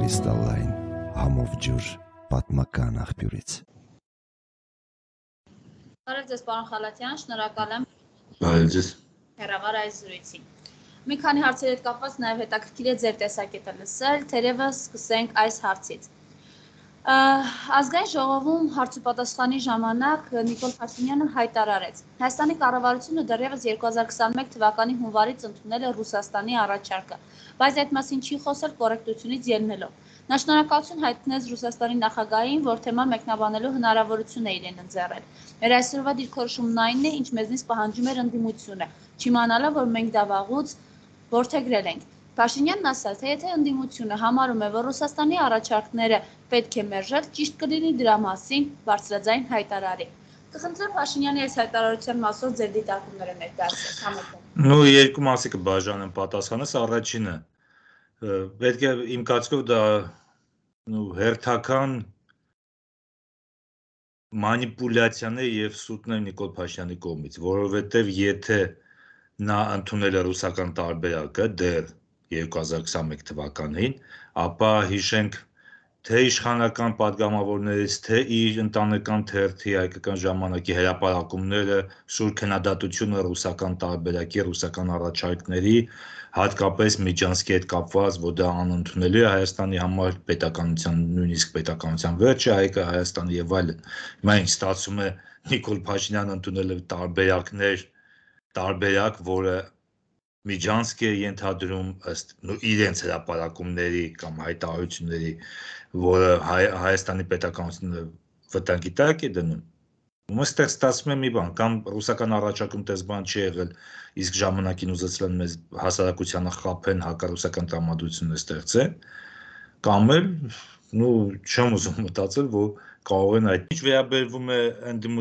կրիստալային համով ջուր պատմական աղբյուրից։ Բարև ձեզ, պարոն Խալաթյան, շնորհակալ եմ հեռավար այս զրույցին։ Մի քանի հարցերի հետ կապված նաև հետաքրքիր է ձեր տեսակետը լսել, թերևս սկսենք այս հարցից։ Ազգային ժողովում հարց ու պատասխանի ժամանակ Նիկոլ Փաշինյանը հայտարարեց. Հայաստանի կառավարությունը դեռևս 2021 թվականի հունվարից ընդունել է Ռուսաստանի առաջարկը, բայց այդ մասին չի խոսել կոռեկտությունից ելնելով։ Նա շնորհակալություն հայտնեց Ռուսաստանի նախագահին, որ թեման մեկնաբանելու հնարավորություն է իրեն ընձեռել։ Մեր այսօրվա դիրքորոշումն այն է, ինչ մեզնից պահանջում էր ընդդիմությունը, չիմանալով, որ մենք դա վաղուց որդեգրել ենք։ Փաշինյանն ասաց, թե եթե ընդդիմությունը համարում է, որ Ռուսաստանի առաջարկները պետք է մերժել, ճիշտ կլինի դրա մասին բարձրաձայն հայտարարի։ Կխնդրեմ Փաշինյանի այս հայտարարության մասով ձեր դիտարկումները ներկայացնել համոզեմ։ Ну, երկու մասի կբաժանեմ պատասխանս, առաջինը պետք է իմ կարծիքով դա հերթական մանիպուլյացիան է եւ սուտն է Նիկոլ Փաշինյանի կողմից, որովհետեւ եթե նա ընդունել է ռուսական տարբերակը դեռ 2021 թվականին, ապա հիշենք թե իշխանական падգամավորներից, թե իր ընտանեկան թերթի հայկական ժամանակի հրապարակումները, սուր քննադատությունը ռուսական տարբերակի, ռուսական առաջարկների, հատկապես Միջանսկի հետ կապված, որ դա անընդունելի է Հայաստանի համար, պետականության, նույնիսկ պետականության վերջը Հայաստանի եւ այլն։ Հիմա ինչ ստացվում է Նիկոլ Փաշինյանը ընդունել է տարբերակ, որը Միջանսկի է ենթադրում ըստ իրենց հրապարակումների կամ հայտարարությունների, որը Հայաստանի պետականությունը վտանգի տակ է դնում։ Այստեղ ստացվում է մի բան, կամ ռուսական առաջարկում տես բան չի եղել, իսկ ժամանակին ուզեցել են մեզ հասարակությանը խաբեն, հակառուսական տրամադրություն ստեղծեն, կամ էլ, չեմ ուզում մտածել, որ կարող են այդ ինչ վերաբերվում է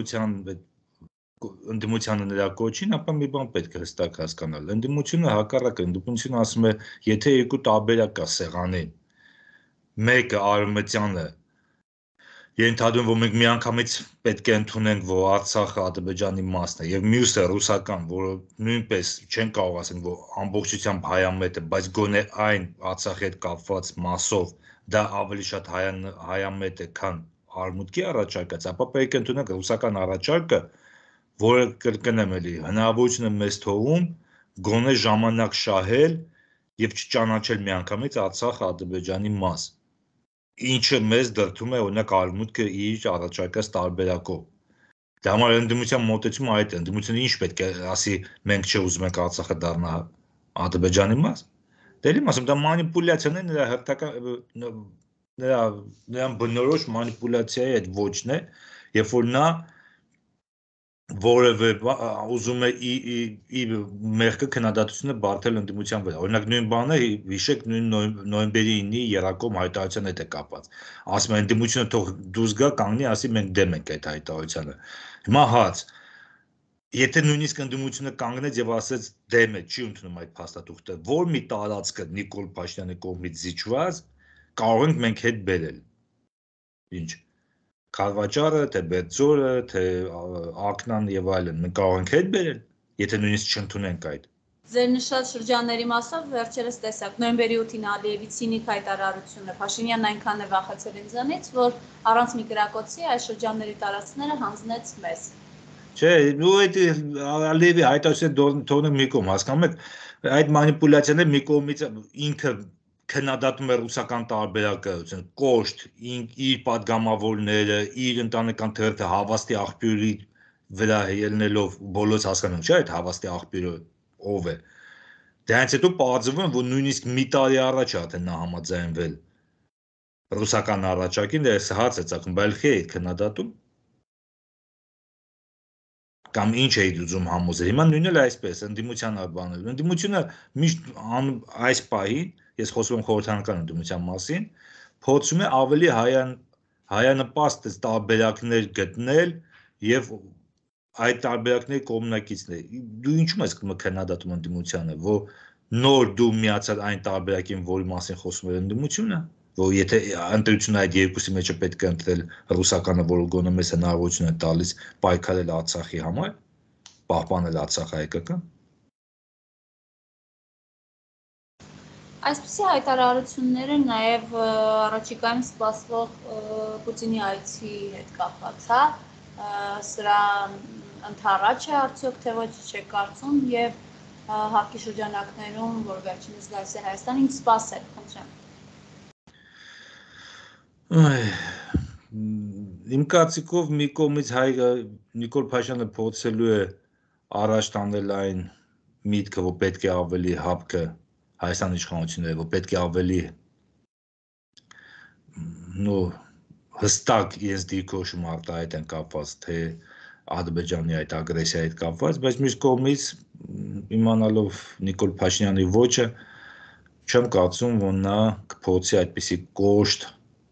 ընդդիմությանը նրա կոչին, ապա մի բան պետք է հստակ հասկանալ։ Ընդդիմությունը հակառակը, ընդդիմությունը ասում է, եթե երկու տարբերակ կա սեղանին, մեկը արևմտյանը ենթադրում, որ մենք միանգամից պետք է ընդունենք, որ Արցախը Ադրբեջանի մասն է, եւ մյուսը ռուսական, որը նույնպես չեն կարող ասել, որ ամբողջությամբ հայամետ է, բայց գոնե այն Արցախի հետ կապված մասով դա ավելի շատ հայամետ է, քան արմուտքի առաջարկած, ապա պետք է ընդունենք ռուսական առաջարկը, որը կրկնեմ էլի, հնարավորություն է մեզ թողում գոնե ժամանակ շահել եւ չճանաչել միանգամից Արցախը Ադրբեջանի մաս, ինչը մեզ դրդում է օրինակ արմուտքը իր առաջարկած տարբերակով։ Դա համար ընդդիմության մոտեցումը այդ է, ընդդիմությունը ինչ պետք է ասի, մենք չուզում ենք Արցախը դառնա Ադրբեջանի մաս։ Դե ասում, դա մանիպուլյացիան է, նրա հերթական նրան բնորոշ մանիպուլյացիայի այդ ոճն է, երբ որ նա որևէ ուզում է իր մեղքը քննադատությունը բարթել ընդդիմության վրա։ Օրինակ նույն բանը հիշեք նույն նոյեմբերի 9-ի Երակոմ հայտարարության հետ է կապված։ Ասում է ընդդիմությունը թող դուրս գա, կանգնի, ասի մենք դեմ ենք այդ հայտարարությանը։ Հիմա հաց եթե նույնիսկ ընդդիմությունը կանգնեց եւ ասեց դեմ է, չի ընդունում այդ փաստաթուղթը, որ մի տարածքը Նիկոլ Փաշինյանի կողմից զիջված կարող ենք մենք հետ բերել։ Ինչ Քարվաճարը, թե Բերձորը, թե Ակնան եւ այլն, մենք կարող ենք հետ բերել, եթե նույնիսկ չընդունենք այդ։ Ձեր նշած շրջանների մասով վերջերս տեսակ նոյեմբերի 8-ին Ալիևի ցինիկ հայտարարությունը Փաշինյանն այնքան է վախեցել ինձանից, որ առանց մի կրակոցի այս շրջանների տարածքները հանձնեց մեզ։ Չէ, այդ Ալիևի հայտարարությունը թողնենք մի կողմ, հասկանում եք, այդ մանիպուլյացիան է մի կողմից ինքը քննադատում է ռուսական տարբերակը, կոշտ, իր падգամավորները, իր ընտանեկան թերթը հավաստի աղբյուրի վրա ելնելով բոլորս հասկանում, չէ՞, այդ հավաստի աղբյուրը ով է։ Դրանից հետո պարզվում է, որ նույնիսկ մի տարի առաջ արդեն նա համաձայնվել ռուսական առաջարկին, դες հաց է ցակում, բալխի է քննադատում։ Կամ ինչ էի ուզում համոզել։ Հիմա նույնն էլ այսպես, ընդդիմության բաներ։ Ընդդիմությունը միշտ այս պահին, ես խոսում եմ խորհրդարանական ընդդիմության մասին, փորձում է ավելի հայանպաստ տարբերակներ գտնել եւ այդ տարբերակների կողմնակիցներ։ Դու ինչու՞ ես քննադատում ընդդիմությանը, որ նոր դու միացած այն տարբերակին, որի մասին խոսում է ընդդիմությունը, որ եթե ընտրությունը այդ երկուսի մեջ է պետք է ընտրել ռուսականը, որը գոնե մեզ հնարավորություն է տալիս պայքարել Արցախի համար, պահպանել Արցախը հայկական։ Այսպիսի հայտարարությունները նաև առաջիկայում սպասվող Պուտինի այցի հետ կապված է, սրա ընդառաջ է արդյոք թե ոչ չեք կարծում եւ հարկի շրջանակներում, որ վերջինս գալիս է Հայաստան, ինչ սպասել, խնդրեմ։ Իմ կարծիքով մի կողմից հայը Նիկոլ Փաշինյանը փորձելու է առաջ տանել այն միտքը, որ պետք է ավելի հապկը Հայաստանի իշխանությունները, որ պետք է ավելի հստակ իրենց դիրքորոշում արտահայտ են կապված, թե Ադրբեջանի այդ ագրեսիայի հետ կապված, բայց մյուս կողմից իմանալով Նիկոլ Փաշինյանի ոճը, չեմ կարծում, որ նա կփորձի այդպիսի կոշտ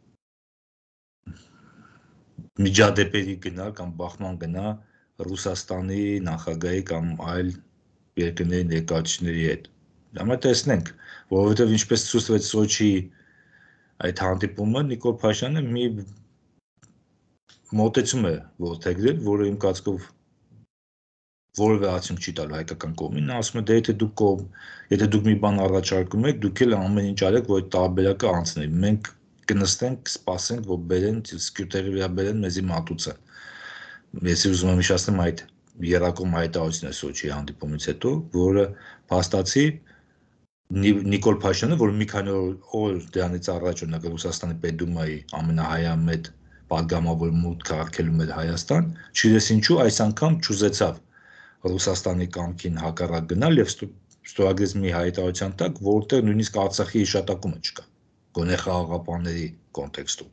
միջադեպերի գնալ կամ բախման գնա Ռուսաստանի նախագահի կամ այլ երկրների ներկայացուցիչների հետ։ Դա տեսնենք, որովհետև ինչպես ցույց Սոչիի այդ հանդիպումը Նիկոլ Փաշինյանը մի մոտեցում է որդեգրել, որը իմ կարծիքով որևէ արդյունք չի տալու հայկական կողմին, նա ասում է, դե եթե դուք մի բան առաջարկում եք, դուք էլ ամեն ինչ արեք, որ այդ տարբերակը անցնի։ Մենք կնստենք, կսպասենք, որ բերեն սկյուտերի վրա բերեն մեզի մատուցը։ Ես ուզում եմ հիշեցնեմ այդ երակոմ հայտարարությունը Սոչիի հանդիպումից հետո, որը փաստացի Նիկոլ Փաշինյանը, որ մի քանի օր դրանից առաջ օրինակ Ռուսաստանի Պետդումայի ամենահայամետ պատգամավոր մուտքը արգելում էր Հայաստան, չգիտես ինչու այս անգամ չուզեցավ Ռուսաստանի կամքին հակառակ գնալ եւ ստորագրեց մի հայտարարության տակ, որտեղ նույնիսկ Արցախի հիշատակումը չկա, գոնե խաղաղապահների կոնտեքստում։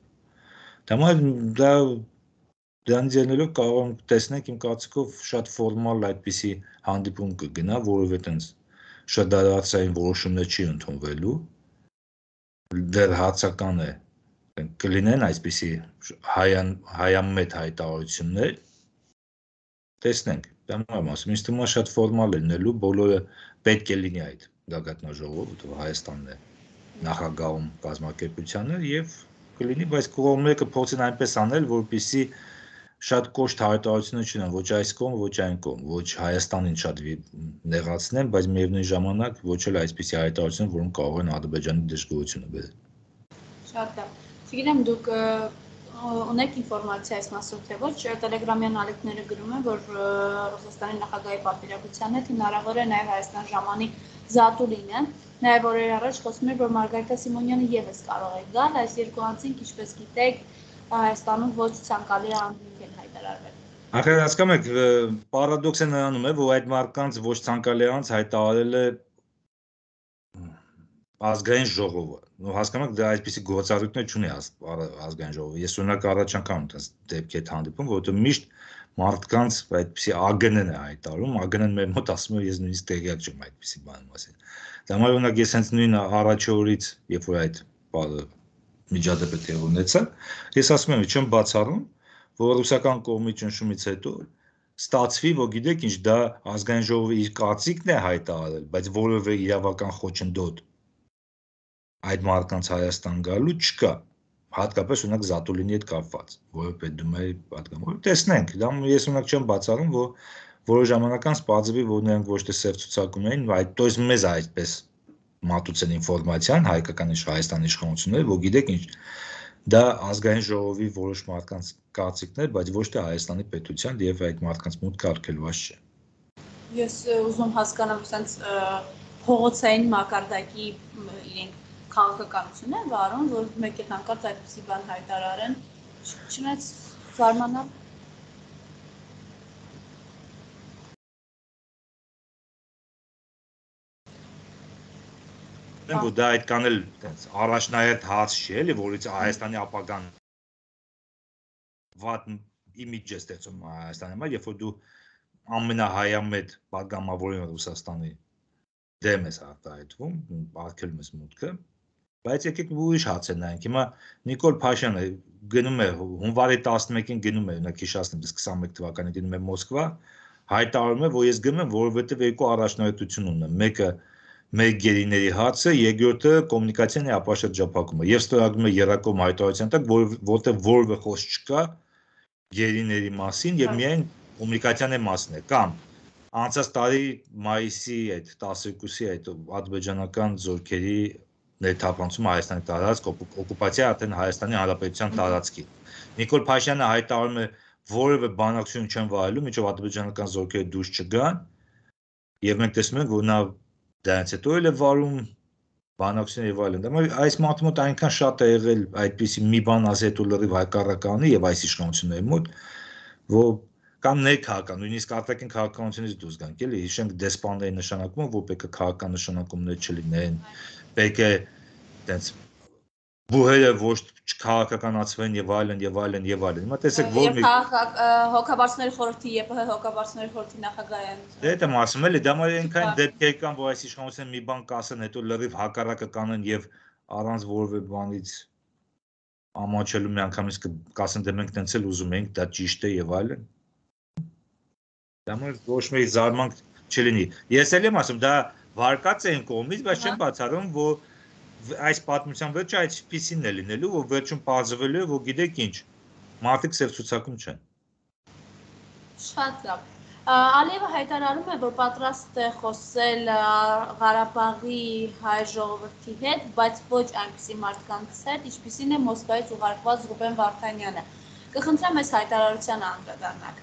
Դրանից ելնելով կարող ենք տեսնենք իմ կարծիքով շատ ֆորմալ այդպիսի հանդիպում կգնա, որովհետեւ այտենց շրջադարձային որոշումներ չի ընդունվելու, դեռ հարցական է, կլինեն այսպիսի հայամետ հայտարարություններ, տեսնենք, դա եմ ասում, ինձ թվում է շատ ֆորմալ է լինելու, բոլորը պետք է լինի այդ գագաթնաժողովը, որտեղ Հայաստանն է նախագահում կազմակերպությանը եւ կլինի, բայց կողմերը կփորձեն այնպես անել, որպեսզի շատ կոշտ հայտարարություններ չունեն, ոչ այս կողմ, ոչ այն կողմ, ոչ Հայաստանին շատ նեղացնեն, բայց միևնույն ժամանակ ոչ էլ այսպիսի հայտարարություն, որոնք կարող են Ադրբեջանի դժգոհությունը բերել։ Շատ լավ։ Չգիտեմ, դուք ունեք ինֆորմացիա այս մասով, թե ոչ, Տելեգրամյան ալիքները գրում են, որ Ռուսաստանի նախագահի պատվիրակության հետ հնարավոր է նաև Հայաստան ժամանի Զատուլինը, նաև օրեր առաջ խոսում էր, որ Մարգարիտա Սիմոնյանը եւս կարող է գալ, այս երկու անձինք, ինչպես գիտեք, Հայաստանում ոչ ցանկալի անձինք են հայտարարվել։ Ախր հասկանում եք, պարադոքսը նրանում է, որ այդ մարդկանց ոչ ցանկալի անձ հայտարարել է ազգային ժողովը։ Հասկանում եք, դա այսպիսի գործառույթներ չունի ազգային ժողովը։ Ես օրինակ առաջ անգամ այդպես դեպքի հետ հանդիպում, որովհետեւ միշտ մարդկանց այդպիսի ԱԳՆ-ն է հայտարարում, ԱԳՆ-ն մեր մոտ ասում է, ես նույնիսկ տեղյակ չեմ այդպիսի բանի մասին։ Դա համար օրինակ ես հենց նույն առաջ օրից, երբ որ այդ միջադեպը տեղի ունեցա, ես ասում եմ, չեմ բացառում, որ ռուսական կողմի ճնշումից հետո ստացվի, որ գիտեք ինչ, դա ազգային ժողովը իր կարծիքն է հայտարարել, բայց որևէ իրավական խոչընդոտ այդ մարդկանց Հայաստան գալու չկա, հատկապես օրինակ Զատուլինի հետ կապված, որը Պետդումայի պատգամավոր։ Տեսնենք, դա ես օրինակ չեմ բացառում, որ որոշ ժամանակ անց պարզվի, որ նրանք ոչ թե սև ցուցակում էին, այլ տոյս մեզ այդպես մատուցել ինֆորմացիան հայկական Հայաստանի իշխանությունները, որ գիտեք ինչ, դա ազգային ժողովի որոշ մարդկանց կարծիքներ, բայց ոչ թե Հայաստանի պետության եւ այդ մարդկանց մուտքը արգելված չէ։ Ես ուզում հասկանամ, ասենց փողոցային մակարդակի իրենք քաղաքականություն են վարում, որ մեկ էլ հանկարծ այդպիսի բան հայտարարեն, չնայած զարմանալ։ Որ դա այդքան էլ առաջնահերթ հաց չի, էլի, որից Հայաստանի ապագան վատ իմիջ է ստեղծում Հայաստանի համար, երբ որ դու ամենահայամետ պատգամավորին Ռուսաստանի դեմ ես արտահայտվում, արգելում ես մուտքը, բայց եկեք ուրիշ հաց նայենք։ Հիմա Նիկոլ Փաշինյանը գնում է հունվարի 11-ին գնում է, օրինակ հիշեցնեմ, 21 թվականին գնում է Մոսկվա, հայտարարում է, որ ես գնում եմ, որովհետև երկու առաջնահերթություն ունեմ, մեկը մեր գերիների հացը, երկրորդը կոմունիկացիան է ապաշրջափակումը։ Եվ ստորագրում է երակոմ հայտարարության տակ, որտեղ որևէ խոսք չկա գերիների մասին եւ միայն կոմունիկացիան է մասն է, կամ անցած տարի մայիսի այդ 12-ի այդ ադրբեջանական զորքերի ներթափանցումը Հայաստանի տարածք օկուպացիա արդեն Հայաստանի Հանրապետության տարածքի։ Նիկոլ Փաշինյանը հայտարարում է որևէ բանակցություն չեն վարելու, մինչև ադրբեջանական զորքերը դուրս չգան, եւ մենք տեսնում ենք, որ նա դրանից հետո էլ է վարում բանակցություններ եւ այլն։ Դա այս մարդու մոտ այնքան շատ է եղել այդպիսի մի բան ասի հետո լրիվ հայկառականի եւ այս իշխանությունների մոտ, որ կամ ներքաղաքական, նույնիսկ արտաքին քաղաքականությունից դուրս գանք, էլի հիշենք դեսպանների նշանակումը, որ պետք է քաղաքական նշանակումներ չլինեն, պետք է այդպես բուհերը ոչ չքաղաքականացվեն եւ այլն եւ այլն եւ այլն։ Հիմա տեսեք որ հոգաբարձների խորհրդի ԵՊՀ հոգաբարձների խորհրդի նախագահային։ Դա ասում էլի, դա մայր այնքան դեպքեր կան, որ այս իշխանությունը մի բան կասեն, հետո լրիվ հակառակը կանեն եւ առանց որևէ բանից ամաչելու միանգամից կասեն դե մենք տենց էլ ուզում ենք, դա ճիշտ է եւ այլն։ Դա մայր ոչ մի զարմանք չլինի։ Ես էլ եմ ասում, դա վարկած է այն կողմից, բայց չեմ բացառում, որ այս պատմության վերջը այսպիսին է լինելու, որ վերջում պարզվելու է, որ գիտեք ինչ, մարդիկ սև ցուցակում չեն։ Շատ լավ։ Ալիևը հայտարարում է, որ պատրաստ է խոսել Ղարաբաղի հայ ժողովրդի հետ, բայց ոչ այնպիսի մարդկանց հետ, ինչպիսին է Մոսկվայից ուղարկված Ռուբեն Վարդանյանը։ Կխնդրեմ այս հայտարարությանը անդրադառնալ։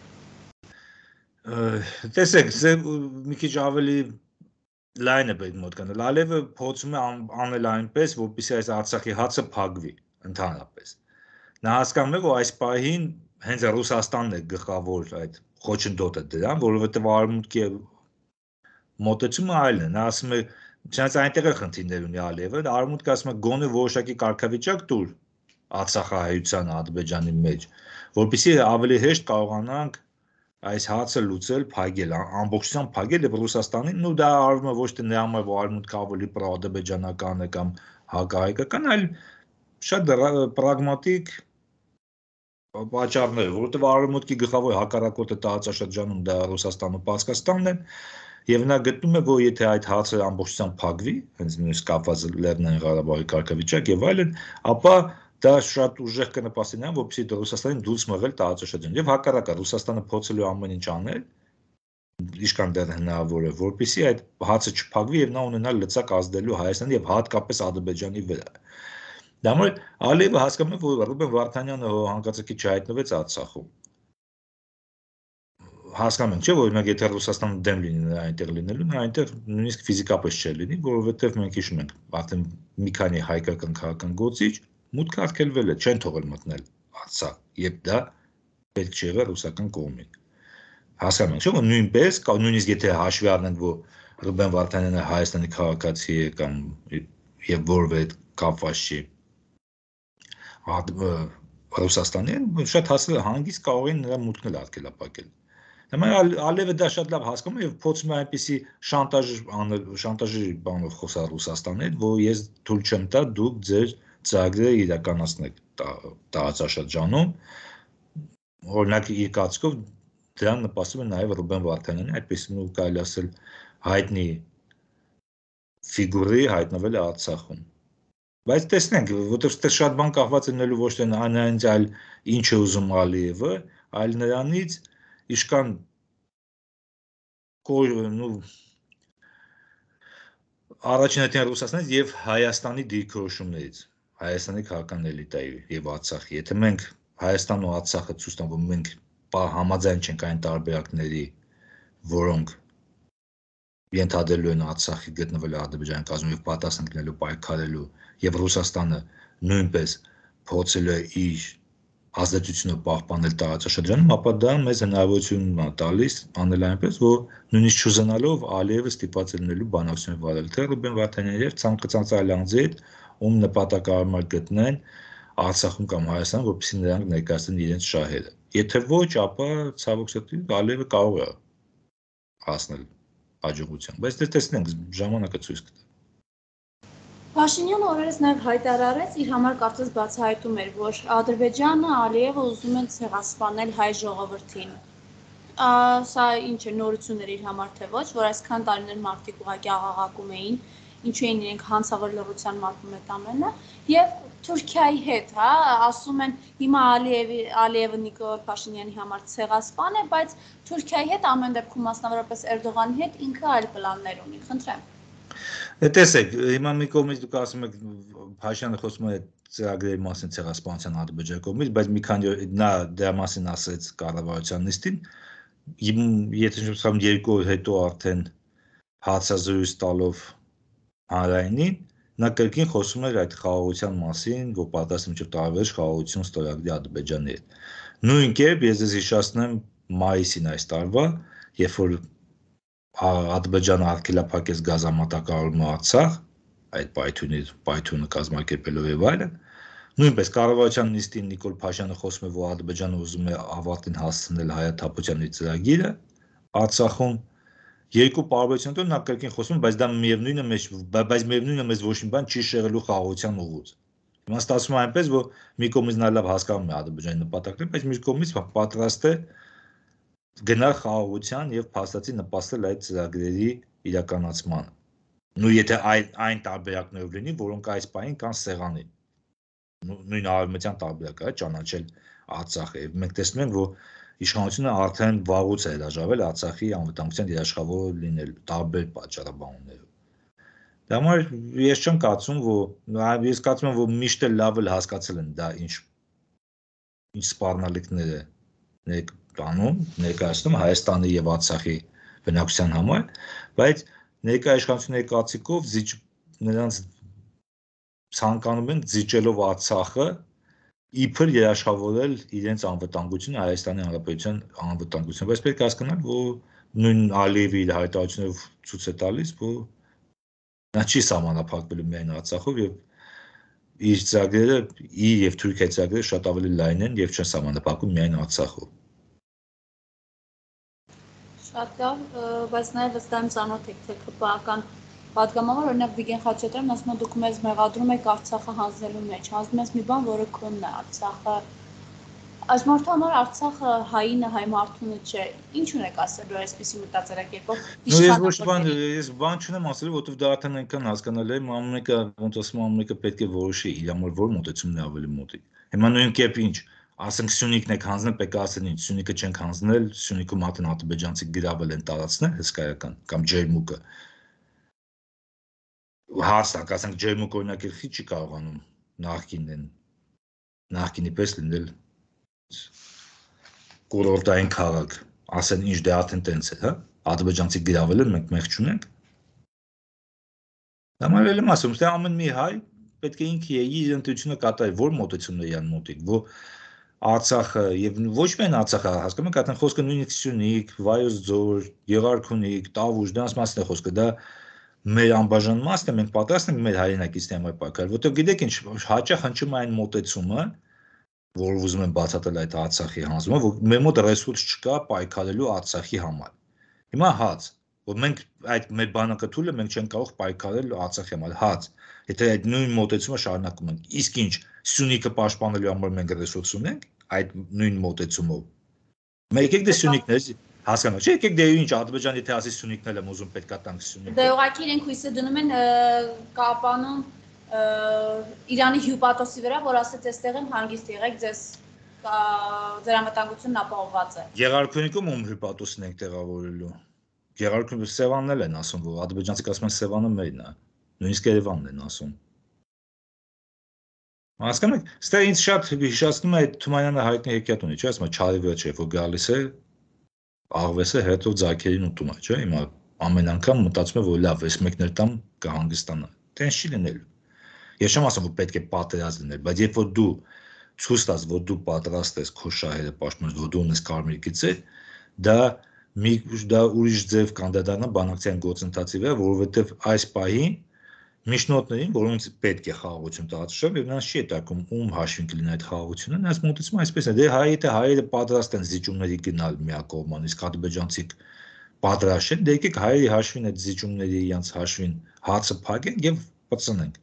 Տեսեք, մի քիչ ավելի լայն է պետք մոտ գնել։ Ալիևը փորձում է անել այնպես, որպեսզի այս Արցախի հացը փակվի ընդհանրապես։ Նա հասկանում է, որ այս պահին հենց Ռուսաստանն է գլխավոր այդ խոչընդոտը դրան, որովհետև արևմուտքի մոտեցումը այլն է։ Նա ասում է, չնայած այնտեղ է խնդիրներ ունի Ալիևը, արևմուտքը ասում է գոնե որոշակի կարգավիճակ տուր Արցախահայության Ադրբեջանի մեջ, որպեսզի ավելի հեշտ կարողանանք այս հացը լուծել, փակել, ամբողջությամբ փակել եւ Ռուսաստանին, ու դա արվում է ոչ թե նրա համար, որ արևմուտքը ավելի պրոադրբեջանական է կամ հակահայկական, այլ շատ պրագմատիկ պատճառներ, որովհետեւ արևմուտքի գլխավոր հակառակորդը տարածաշրջանում դա Ռուսաստանը ու Պարսկաստանն են, եւ նա գտնում է, որ եթե այդ հացը ամբողջությամբ փակվի, հենց նույնիսկ կապված Լեռնային Ղարաբաղի կարգավիճակ եւ այլն, ապա դա շատ ուժեղ կնպաստի նրան, որպեսզի Ռուսաստանին դուրս մղել տարածաշրջան։ Եվ հակառակը Ռուսաստանը փորձելու ամեն ինչ անել, ինչքան դեռ հնարավոր է, որպեսզի այդ հացը չփակվի եւ նա ունենա լծակ ազդելու Հայաստանի եւ հատկապես Ադրբեջանի վրա։ Դա համար Ալիևը հասկանում է, որ Ռուբեն Վարդանյանը հանկարծակի չհայտնվեց Արցախում։ Հասկանում ենք, չէ՞, որ օրինակ եթե Ռուսաստանը դեմ լինի նրա այնտեղ լինելու, նա այնտեղ նույնիսկ ֆիզիկապես չէ լինի, որովհետեւ մենք հիշում ենք, արդեն մի քանի հայկական քաղաքական գործիչ մուտքը արգելվել է, չեն թողել մտնել Արցախ, եւ դա պետք չի եղել ռուսական կողմին։ Հասկանում ենք, չէ՞, որ նույնպես կամ նույնիսկ եթե հաշվի առնենք, որ Ռուբեն Վարդանյանը Հայաստանի քաղաքացի է կամ եւ որևէ կապված չի Ռուսաստանի, շատ հանգիստ կարող են նրա մուտքն արգելապակել։ Հիմա Ալիևը դա շատ լավ հասկանում է եւ փորձում է այնպիսի շանտաժի բանով խոսալ Ռուսաստանի հետ, որ ես թույլ չեմ տա դուք ձեր ծրագրերը իրականացնեք տարածաշրջանում, օրինակ իր կարծիքով դրան նպաստում է նաև Ռուբեն Վարդանյանը, այդպես կարելի ասել հայտնի ֆիգուրի հայտնվել է Արցախում։ Բայց տեսնենք, որտեղ այդպես շատ բան կախված է նելու ոչ թե նրանից, այլ ինչ է ուզում Ալիևը, այլ նրանից իշքան առաջին հերթին Ռուսաստանից եւ Հայաստանի դիրքորոշումներից, Հայաստանի քաղաքական էլիտայի եւ Արցախի։ Եթե մենք Հայաստանն ու Արցախը ցույց տանք, որ մենք համաձայն չենք այն տարբերակների, որոնք ենթադրելու են Արցախի գտնվել Ադրբեջանի կազմում եւ պատասխան գտնելու պայքարելու եւ Ռուսաստանը նույնպես փորձելու է իր ազդեցությունը պահպանել տարածաշրջանում, ապա դա մեզ հնարավորություն է տալիս անել այնպես, որ նույնիսկ չուզենալով Ալիևը ստիպված է լինելու բանակցություն վարել թե Ռուբեն Վարդանյանի եւ ցանկացած այլ անձի հետ, ում նպատակահարմար գտնեն Արցախում կամ Հայաստանում, որպեսզի նրանք ներկայացնեն իրենց շահերը։ Եթե ոչ, ապա ցավոք սրտի Ալիևը կարող է հասնել հաջողության, բայց դե տեսնենք, ժամանակը ցույց կտա։ Փաշինյանը օրերս նաև հայտարարեց իր համար կարծես բացահայտում էր, որ Ադրբեջանը Ալիևը ուզում են ցեղասպանել հայ ժողովրդին։ Սա ինչ է նորություն էր իր համար թե ոչ, որ այսքան տարիներ մարդիկ ուղղակի աղաղակում էին ինչու են իրենք հանցավոր լռության մատնում այդ ամենը, եւ Թուրքիայի հետ, հա, ասում են հիմա Ալիևը Նիկոլ Փաշինյանի համար ցեղասպան է, բայց Թուրքիայի հետ ամեն դեպքում մասնավորապես Էրդողանի հետ ինքը այլ պլաններ ունի, խնդրեմ։ Տեսեք, հիմա մի կողմից դուք ասում եք Փաշինյանը խոսում է ծրագրերի մասին ցեղասպանության Ադրբեջանի կողմից, բայց մի քանի օր նա դրա մասին ասեց կառավարության նիստին, եթե չեմ 2 օր հետո արդեն հարցազրույց տալով հանրայինին, նա կրկին խոսում էր այդ խաղաղության մասին, որ պատրաստ մինչև տարեվերջ խաղաղություն ստորագրի Ադրբեջանի հետ։ Նույն կերպ ես ձեզ հիշեցնեմ մայիսին այս տարվա, երբ որ Ադրբեջանը արգելափակեց գազամատակարարումը Արցախ, այդ պայթյունը կազմակերպելով եւ այլն, նույնպես կառավարության նիստին Նիկոլ Փաշինյանը խոսում է, որ Ադրբեջանը ուզում է ավարտին հասցնել Հայաթափության իր ծրագիրը Արցախում, երկու պարբերության հետո նա կրկին խոսում է, բայց դա միևնույնն է մեզ ոչ մի բան չի շեղելու խաղաղության ուղուց։ Հիմա ստացվում է այնպես, որ մի կողմից նա լավ հասկանում է Ադրբեջանի նպատակները, բայց մյուս կողմից պատրաստ է գնալ խաղաղության եւ փաստացի նպաստել այդ ծրագրերի իրականացմանը։ Նույն եթե այն տարբերակներով լինի, որոնք այս պահին կան սեղանին։ Նույն արևմտյան տարբերակը է ճանաչել Արցախը եւ մենք տեսնում ենք, որ իշխանությունը արդեն վաղուց է հրաժարվել Արցախի անվտանգության երաշխավոր լինել տարբեր պատճառաբանումներով։ Դա համար ես չեմ կարծում, ես կարծում եմ, որ միշտ լավ էլ հասկացել են դա ինչ սպառնալիքներ է ներկայացնում Հայաստանի եւ Արցախի բնակության համար, բայց ներկայ իշխանությունների կարծիքով նրանց ցանկանում են զիջելով Արցախը իբր երաշխավորել իրենց անվտանգությունը Հայաստանի Հանրապետության անվտանգությունը, բայց պետք է հասկանալ, որ նույն Ալիևի իր հայտարարություններով ցույց է տալիս, որ նա չի սահմանափակվելու միայն Արցախով եւ իր ծրագրերը եւ Թուրքիայի ծրագրերը շատ ավելի լայն են եւ չեն սահմանափակվում միայն Արցախով։ Շատ լավ, բայց նաև վստահ եմ ծանոթ եք թե ԿՊԱ-ական պատգամավոր, օրինակ Վիգեն Խաչատրյանն ասում է դուք մեզ մեղադրում եք Արցախը հանձնելու մեջ, հանձնում ես մի բան, որը քոնն է Արցախը։ Այս մարդու համար Արցախը հային է, հայ մարդունը չէ։ Ինչ ունեք ասելու այսպիսի մտածելակերպով։ Ես բան չունեմ ասելու, որովհետև դա արդեն այնքան հասկանալի է, ամենը ոնց ասում ամենը պետք է որոշի իր համար որ մոտեցումն է ավելի մոտիկ։ Հիմա նույն կերպ ինչ ասենք Սյունիքն եք հանձնել, պետք է ասեն ինչ, Սյունիքը չենք հանձնել, Սյունիքում արդեն ադրբեջանցի գրավել են տարածքներ հսկայական կամ ջերմուկը։ Հաստատ, ասենք ջերմուկ օրինակ էլ չի կարողանում նախկինի պես լինել կուրորտային քաղաք, ասեն ինչ դե արդեն տենց է, հա, ադրբեջանցի գրավել են, մենք մեղ չունենք։ Համար էլ եմ ասում, թե ամեն մի հայ պետք է ինքը իր ընտրությունը կատարի, որ մոտեցումն է իրան մոտիկ, որ Արցախը եւ ոչ միայն Արցախը, հասկանում եք, այդտեղ խոսքը նույնիսկ Սյունիք, Վայոց ձոր, Եղարքունիք, Տավուշ, դրանց մասն է խոսքը, դա մեր անբաժան մասն է, մենք պատրաստ ենք մեր հայրենակիցների համար պայքարել, որտեղ գիտեք ինչ, հաճախ հնչում է այն մոտեցումը, որ ուզում են բացատրել այդ Արցախի հանձնումը, որ մեր մոտ ռեսուրս չկա պայքարելու Արցախի համար։ Հիմա հաց, որ մենք այդ մեր բանակը թույլ է, մենք չենք կարող պայքարել Արցախի համար, հաց։ Եթե այդ նույն մոտեցումը շարունակում ենք, իսկ ինչ Սյունիքը պաշտպանելու համար մենք ռեսուրս ունենք, այդ նույն մոտեցումով։ Մենք եկեք դե Սյունիքներ հասկանալ, չէ՞ եկեք դե ինչ Ադրբեջանի եթե ասի Սյունիքն էլ եմ ուզում պետքա տանք Սյունիք։ Դե ուղղակի իրենք հույսը դնում են Կապանում Իրանի հյուպատոսի վրա, որ ասեց այստեղ եմ հանգիստ եղեք, ձեր անվտանգությունն ապահովված է։ Եղարքունիքում ում հյուպատոսն ենք տեղավորելու։ Եղարքունիքում Սևանն էլ են ասում, որ ադրբեջանցիք ասում են Սևանը մերն է, նույնիսկ Երևանն են ասում։ Հասկանում եք, ստեղ ինձ շատ հիշեցնում է այդ Թումանյանը հայտնի հեքիաթ ունի, չէ՞, ասում է չարի վերջ է, որ գալիս է աղվեսը հետո ձագերին ուտում է, չէ՞, հիմա ամեն անգամ մտածում է, որ լավ, ես մեկներ տամ կհանգստանա։ Տենց չի լինելու։ Ես չեմ ասում, որ պետք է պատերազմ լինել, բայց երբ որ դու ցույց տաս, որ դու պատրաստ ես քո շահերը պաշտպանել, որ դու ունես կարմիր գծեր, դա ուրիշ ձև կանդադառնա բանակցային գործընթացի վրա, որովհետև այս պահին միջնորդներին, որոնց պետք է խաղաղություն տարածել, եւ նրանց չի հետաքրքրում ում հաշվին կլինի այդ խաղաղությունը, նրանց մոտեցումը այսպես է, դե եթե հայերը պատրաստ են զիջումների գնալ միակողման, իսկ ադրբեջանցիք պատրաստ չեն, դե եկեք հայերի հաշվին այդ զիջումների իրենց հաշվին հացը փակենք եւ պծնենք։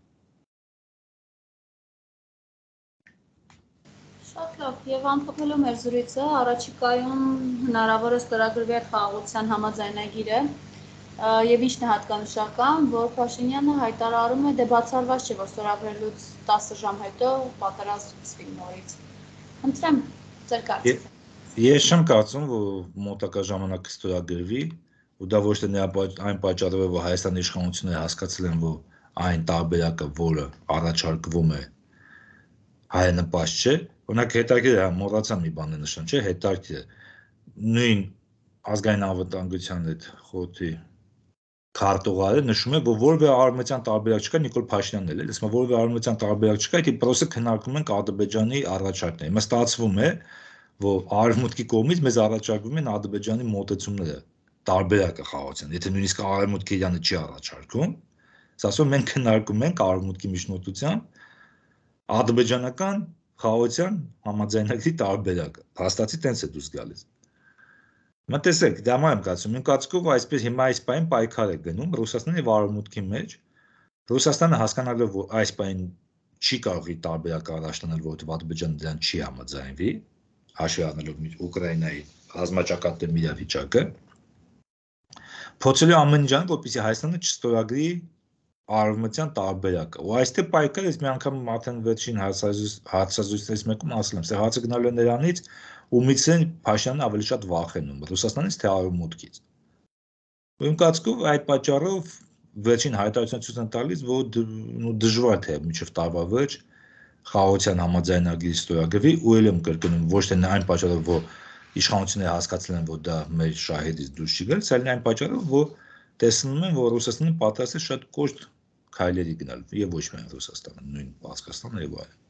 Շատ լավ, եւ ամփոփելով մեր զրույցը, առաջիկայում հնարավոր է ստորագրվի այդ խաղաղության համաձայնագիրը։ Եվ ինչն է հատկանշական, որ Փաշինյանը հայտարարում է, դե բացառված չէ, որ ստորագրելուց 10 ժամ հետո պատերազմ սկսվի նորից։ Խնդրեմ, ձեր կարծիքը։ Ես չեմ կարծում, որ մոտակա ժամանակը ստորագրվի, ու դա ոչ թե այն պատճառով է, որ Հայաստանի իշխանությունները հասկացել են, որ այն տարբերակը, որը առաջարկվում է, հայանպաստ չէ։ Օրինակ հետաքրքիր է, մոռացա մի բան նշեմ, չէ՞, հետաքրքիր է։ Նույն ազգային անվտանգության այդ խորհրդի քարտուղարը նշում է, որ որևէ արևմտյան տարբերակ չկա, Նիկոլ Փաշինյանն էլ, ասում է, որևէ արևմտյան տարբերակ չկա, դա պրոստը քննարկում ենք Ադրբեջանի առաջարկները։ Հիմա ստացվում է, որ արևմուտքի կողմից մեզ առաջարկվում են Ադրբեջանի մոտեցումները, տարբերակը խաղացան։ Եթե նույնիսկ արևմուտքը իրանը չի առաջարկում, ասում մենք քննարկում ենք արևմուտքի միջնորդությամբ ադրբեջանական խաղացան համաձայնագրի տարբերակը։ Փաստացի տենց է դուրս գալիս։ Հիմա տեսեք, դա եմ կարծում, իմ կարծիքով այսպես հիմա այս պայն պայքար է գնում Ռուսաստանի եւ Արևմուտքի մեջ։ Ռուսաստանը հասկանալով, որ այս պայն չի կարող իր տարբերակը առաջ տանել, որովհետեւ Ադրբեջանը դրան չի համաձայնվի, հաշվի առնելով Ուկրաինայի ռազմաճակատի իրավիճակը, փորձելու ամեն ինչ ան, որպեսզի Հայաստանը չստորագրի արևմտյան տարբերակը։ Ու այստեղ պայքարը ես մի անգամ արդեն վերջին հարցազրույցներից մեկում ասել եմ, սա հարցը գնալու է նրանից, ումից են Փաշինյանն ավելի շատ վախենում, Ռուսաստանից թե արևմուտքից։ Ու իմ կարծիքով այդ պատճառով վերջին հայտարարությունը ցույց է տալիս, որ դժվար թե մինչև տարվա վերջ խաղաղության համաձայնագրի ստորագրվի, ու ել եմ կրկնում, ոչ թե այն պատճառով, որ իշխանությունները հասկացել են, որ դա մեր շահերից դուրս չի գալիս, այլ այն պատճառով, որ տեսնում են, որ Ռուսաստանը պատրաստ է շատ կոշտ քայլերի գնալ, եւ ոչ միայն Ռուսաստանը, նույն Պարսկաստանը եւ այլն։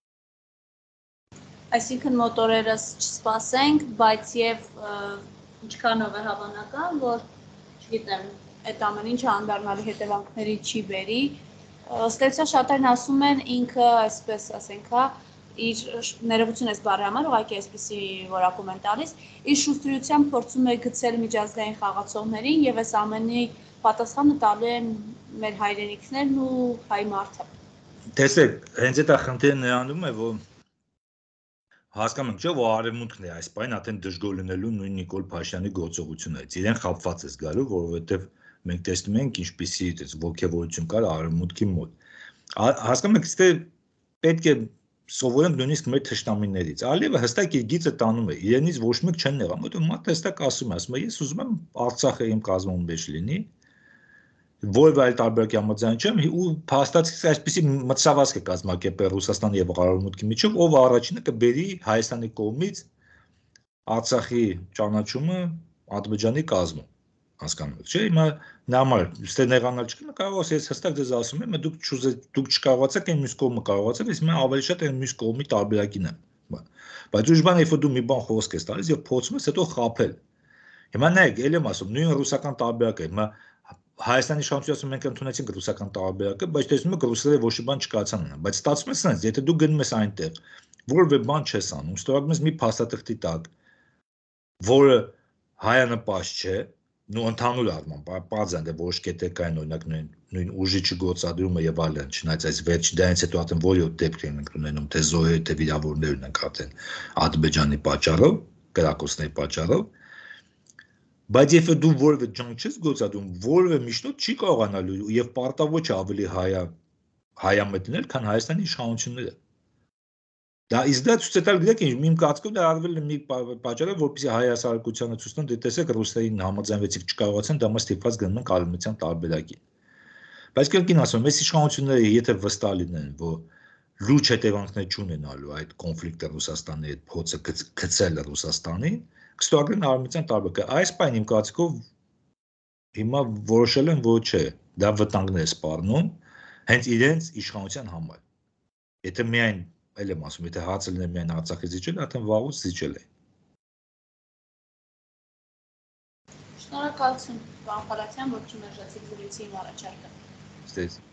Այսինքն մոտորերս չսպասենք, բայց եւ ինչքանով է հավանական, որ, չգիտեմ, այդ ամեն ինչը անդառնալի հետևանքների չի բերի։ Ստեցա շատերն ասում են ինքը, այսպես ասենք, հա, իր ներողություն ես բառի համար, ուղղակի այսպեսի որակում են տալիս, իր շուստրությամբ փորձում է գցել միջազգային խաղացողներին եւ այս ամենի պատասխանը տալու են մեր հայրենիքներն ու հայ մարդը։ Տեսեք, հենց այդ խնդիրը նրանում է, որ հասկանում եք, չէ՞, որ արևմուտքն է այս պայն արդեն դժգոհ լինելու նույն Նիկոլ Փաշինյանի գործողություններից։ Իրեն խաբված է զգալու, որովհետեւ մենք տեսնում ենք ինչպիսի ողջավորություն կար արևմուտքի մոտ։ Հասկանում եք, թե պետք է սովորենք նույնիսկ մեր թշնամիներից։ Ալիևը հստակ իր գիծը տանում է, իրենից ոչ մեկ չեն նեղանում, որովհետեւ մարդը հստակ ասում է, ես ուզում եմ Արցախը իմ կազմում մեջ լինի, որևէ այլ տարբերակի համաձայն չեմ, ու փաստացի այսպեսի մտցավազք է կազմակերպել Ռուսաստանի եւ Արևմուտքի միջեւ, ով առաջինը կբերի Հայաստանի կողմից Արցախի ճանաչումը Ադրբեջանի կազմում, հասկանում եք, չէ՞։ Հիմա նամար, ստե նեղանալ չկա, կարող ես հստակ ձեզ ասում եմ, դուք չկարողացաք այն մյուս կողմը կարողացել, ես հիմա ավելի շատ այն մյուս կողմի տարբերակին եմ։ Բայց ուրիշ բան է, որ դու մի բան խոսք ես տալիս եւ փորձում ես հետո խաբել։ Հիմա նայեք, ել եմ ասում, նույն ռուսական տարբերակը, հիմա Հայաստանի իշխանությունը մենք ընդունեցինք ռուսական տարբերակը, բայց տեսնում եք ռուսները ոչ մի բան չկարողացան անեն, բայց ստացվում է սենց, եթե դու գնում ես այնտեղ, որևէ բան չես անում, ստորագրում ես մի փաստաթղթի տակ, որը հայանպաստ չէ, նու ընդհանուր առմամբ, բարձր դե ոչ կետեր կային, օրինակ նույն ուժի չգործադրումը եւ այլն, չնայած այս վերջի դրանից հետո արդեն որի դեպք ենք ունենում, թե զոհեր, թե վիրավորներ ունենք արդեն Ադրբեջանի պատճառով, կրակոցների պատճառով։ Բայց եթե դու որևէ ջանք չես գործադրում, որևէ միջնորդ չի կարողանալու եւ պարտավոր չէ ավելի հայամետնել, քան Հայաստանի իշխանությունները։ Դա իսկ դա ցույց է տալ, գիտեք ինչ, իմ կարծիքով դա արվել է մի պատճառով, որպեսզի հայ հասարակությանը ցույց տան, դե տեսեք ռուսերին համաձայնվեցիք, չկարողացան, դա մաս ստիպված գնում են արևմտյան տարբերակին։ Բայց կրկին ասում, այս իշխանությունները եթե վստահ լինեն, որ լուրջ հետևանքներ չունենալու այդ կոնֆլիկտը Ռուսաստանի հետ, փոցը գցել Ռուսաստանին, կստորագրեն արևմտյան տարբերակը։ Այս պայն իմ կարծիքով հիմա որոշել են, որ չէ, դա վտանգներ է սպառնում հենց իրենց իշխանության համար։ Եթե միայն ել եմ ասում, եթե հացը լիներ միայն Արցախի զիջել, արդեն վաղուց զիջել է։ Շնորհակալություն, պարոն Խալաթյան, որ չմերժեցիք զրույցի առաջարկը։